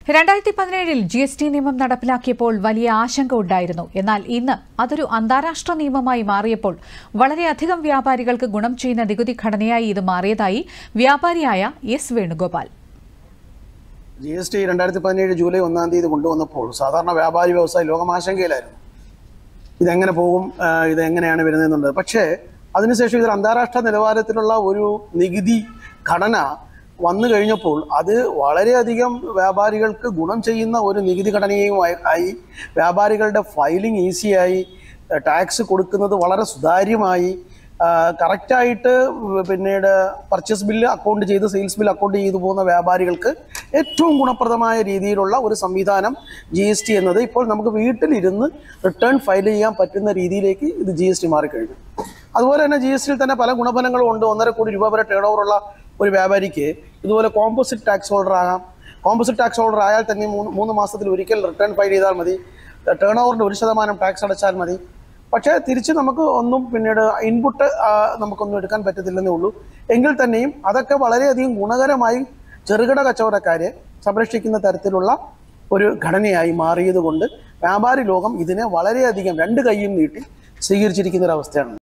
2017 GST നിയമം നടപ്പിലാക്കിയപ്പോൾ വലിയ ആശങ്ക ഉണ്ടായിരുന്നു. എന്നാൽ ഇന്ന് അതൊരു അന്താരാഷ്ട്ര നിയമമായി മാറിയപ്പോൾ വളരെയധികം വ്യാപാരികൾക്ക് ഗുണം ചെയ്യുന്ന നികുതി ഘടനയായി ഇത് മാറിയതായി വ്യാപാരിയായ എസ് വേണുഗോപാൽ. GST 2017 ജൂലൈ 1-ാം തീയതി കൊണ്ടുവന്നപ്പോൾ സാധാരണ വ്യാപാരി വ്യവസായി ലോകമാശങ്കയിലായിരുന്നു. ഇതെങ്ങനെ പോകും, ഇതെങ്ങനെയാണ് വരുന്നതെന്നുള്ളത്. പക്ഷേ അതിനുശേഷം ഇതിൽ അന്താരാഷ്ട്ര നിലവാരത്തിലുള്ള ഒരു നികുതി ഘടന വന്നു കഴിഞ്ഞപ്പോൾ അത് വളരെയധികം വ്യാപാരികൾക്ക് ഗുണം ചെയ്യുന്ന ഒരു നികുതി ഘടനയുമായി, വ്യാപാരികളുടെ ഫയലിംഗ് ഈസിയായി, ടാക്സ് കൊടുക്കുന്നത് വളരെ സുതാര്യമായി, കറക്റ്റായിട്ട് പിന്നീട് പർച്ചേസ് ബില്ല് അക്കൗണ്ട് ചെയ്ത് സെയിൽസ് ബില്ല് അക്കൗണ്ട് ചെയ്തു പോകുന്ന വ്യാപാരികൾക്ക് ഏറ്റവും ഗുണപ്രദമായ രീതിയിലുള്ള ഒരു സംവിധാനം GST എന്നത് ഇപ്പോൾ നമുക്ക് വീട്ടിലിരുന്ന് റിട്ടേൺ ഫയൽ ചെയ്യാൻ പറ്റുന്ന രീതിയിലേക്ക് ഇത് GST മാറിക്കഴിഞ്ഞു. അതുപോലെ തന്നെ GSTയിൽ തന്നെ പല ഗുണഫലങ്ങളും ഉണ്ട്. 1.5 കോടി രൂപ വരെ ടേൺ ഓവറുള്ള ഒരു വ്യാപാരിക്ക് ഇതുപോലെ കോമ്പോസിറ്റ് ടാക്സ് ഹോൾഡർ ആകാം. കോമ്പോസിറ്റ് ടാക്സ് ഹോൾഡർ ആയാൽ തന്നെ 3 മാസത്തിൽ ഒരിക്കൽ റിട്ടേൺ ഫയൽ ചെയ്താൽ മതി. ടേൺ ഓവറിൻ്റെ 1% ടാക്സ് അടച്ചാൽ മതി. പക്ഷേ തിരിച്ച് നമുക്ക് ഒന്നും പിന്നീട് ഇൻപുട്ട് നമുക്കൊന്നും എടുക്കാൻ പറ്റത്തില്ലെന്നേ ഉള്ളൂ. എങ്കിൽ തന്നെയും അതൊക്കെ വളരെയധികം ഗുണകരമായി ചെറുകിട കച്ചവടക്കാരെ സംരക്ഷിക്കുന്ന തരത്തിലുള്ള ഒരു ഘടനയായി മാറിയതുകൊണ്ട് വ്യാപാരി ലോകം ഇതിനെ വളരെയധികം 2 കൈയും നീട്ടി സ്വീകരിച്ചിരിക്കുന്ന ഒരവസ്ഥയാണ്.